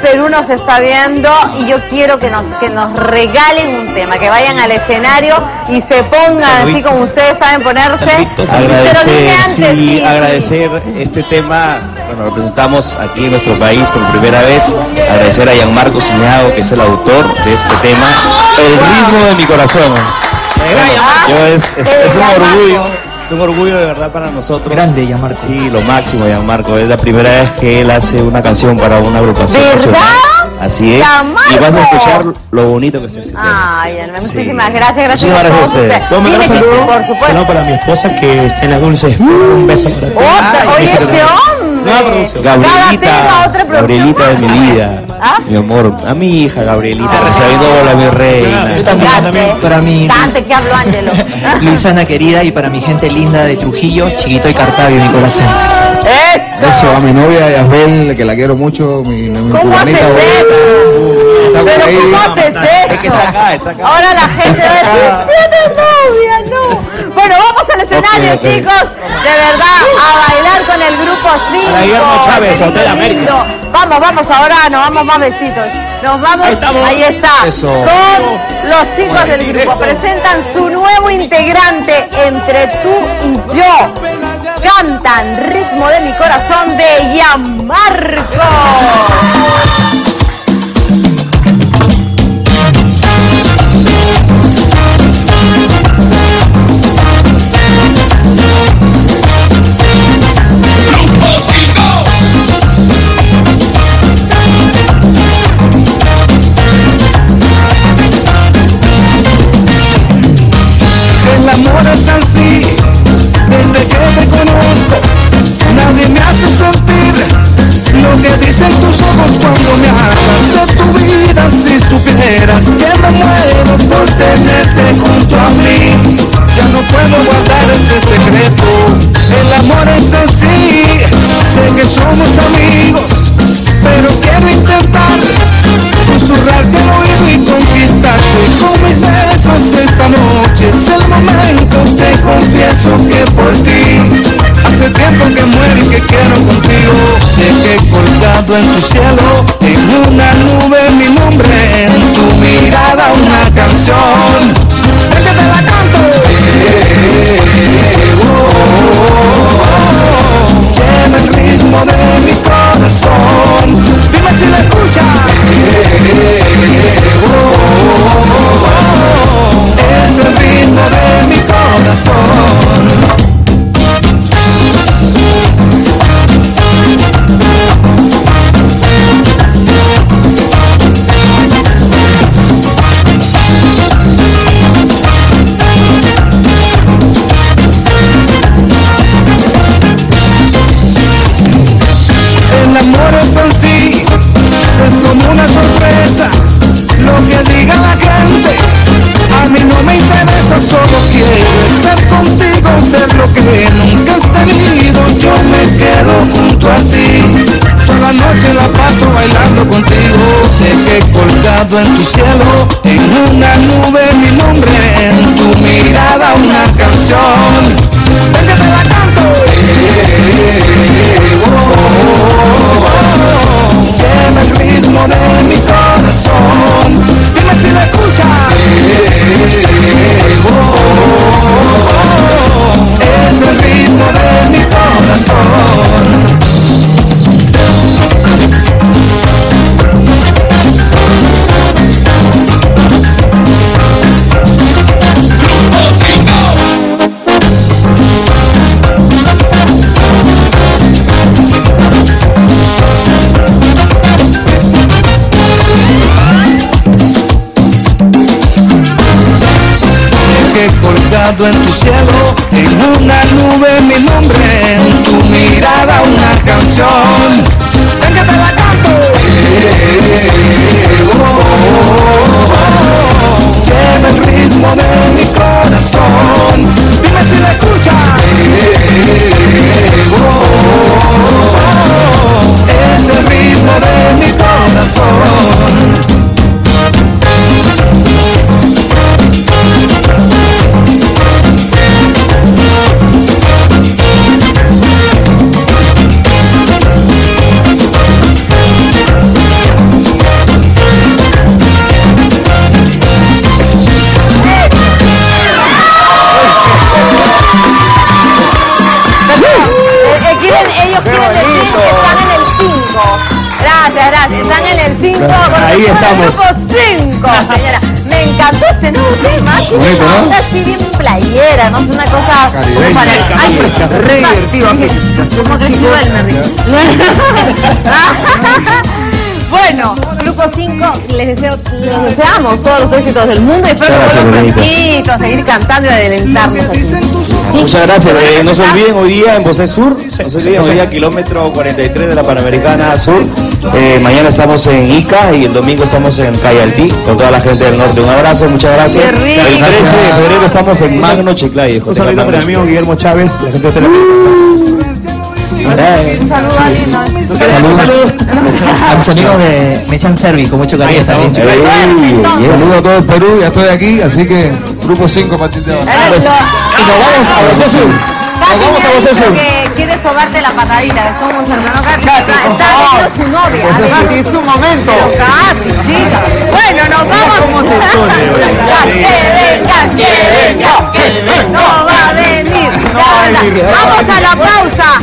Perú nos está viendo y yo quiero que nos regalen un tema, que vayan al escenario y se pongan así como ustedes saben ponerse. Agradecer este tema. Bueno, lo presentamos aquí en nuestro país por primera vez. Agradecer a Gianmarco Ciñago, que es el autor de este tema, El ritmo de mi corazón. Es un orgullo de verdad para nosotros. Grande Gianmarco. Sí, lo máximo Gianmarco. Es la primera vez que él hace una canción para una agrupación nacional. Así es. Gianmarco. Y vas a escuchar lo bonito que es este tema. Ay, muchísimas gracias. Muchísimas gracias a ustedes. Dime que sí, por supuesto. No, para mi esposa que está en las dulces. Un beso para ti. Oye, este hombre. Gabrielita de mi vida. ¿Ah? Mi amor, a mi hija Gabrielita, recibiéndola, mi reina. Yo también, para mi ¿Qué habló Ángelo? Luisana querida y para mi gente linda de Trujillo, Chiquito y Cartavio, mi corazón. Eso. A mi novia Yasbel, que la quiero mucho, mi ¿Cómo haces cubanita, eso? Pero ¿cómo haces eso? Es que está acá. Ahora la gente va a decir, tiene novia, no. Bueno, vamos al escenario, Okay. chicos. De verdad, a bailar con el grupo 5. Para Guillermo Chávez, Hotel América. Vamos, ahora nos vamos más besitos. Nos vamos, ahí está, Eso. con los chicos del grupo. Presentan su nuevo integrante, Entre tú y yo. Cantan Ritmo de mi corazón de Gianmarco. El amor es así, desde que te conozco, nadie me hace sentir lo que dicen tus ojos cuando me hablas de tu vida. Si supieras que me muero por tenerte junto a mí, ya no puedo guardar este secreto. El amor es así, sé que somos amigos, pero quiero intentar susurrarte al oído y conquistarte con mis besos esta noche. Es el momento, te confieso que por ti hace tiempo que muero y que quiero contigo. Dejé colgado en tu cielo, en una nube mi nombre, en tu mirada una canción. Ven que te la canto. Lleva el ritmo de mi corazón. Dime si la escuchas. Es el ritmo de mi corazón. El amor es así, es como una sorpresa, lo que diga la gente, a mí no me interesa, solo quiero estar contigo, ser lo que nunca has tenido, yo me quedo junto a ti, toda la noche la paso bailando contigo, dejé colgado en tu cielo, en una nube mi nombre, en tu mirada una canción, ven que te la canto. Lleva el ritmo de mi corazón. Dime si la escuchas. Es el ritmo de mi corazón. Colgado en tu cielo, en una nube mi nombre, en tu mirada una canción. Ven que te la canto. Lleva el ritmo de mi corazón. Dime si la escuchas. Es el ritmo de mi corazón. Muchas gracias. Están en el 5. Ahí estamos. Grupo 5, señora. Me encantó este nuevo tema. Es una onda así bien playera, ¿no? Es una cosa para el... Ay, Re divertido. como que duerme. Bueno, Grupo 5, les deseamos todos los éxitos del mundo y espero que vuelvan prontito a seguir cantando y adelantarnos aquí. Muchas gracias. No se olviden hoy día en Bosé Sur, no se olviden hoy día kilómetro 43 de la Panamericana Sur. Mañana estamos en Ica y el domingo estamos en Cayaltí con toda la gente del norte. Un abrazo, muchas gracias. El 13 de febrero estamos en Magno Chiclayo. Un saludo para mi amigo Guillermo Chávez, la gente de Telemérica. Un saludo a alguien más. A mis amigos de Mechan Servi, con mucho cariño también. Saludos a todo el Perú, ya estoy aquí, así que Grupo 5 a partir de ahora. Y nos vamos a Bosé Sur. Nos vamos a Bosé Sur. Que quiere sobarte la patadita, que somos hermanos. Está teniendo su novia. Katy, es tu momento. Pero Katy, chica. Bueno, nos vamos. Que venga, no va a venir. Vamos a la pausa.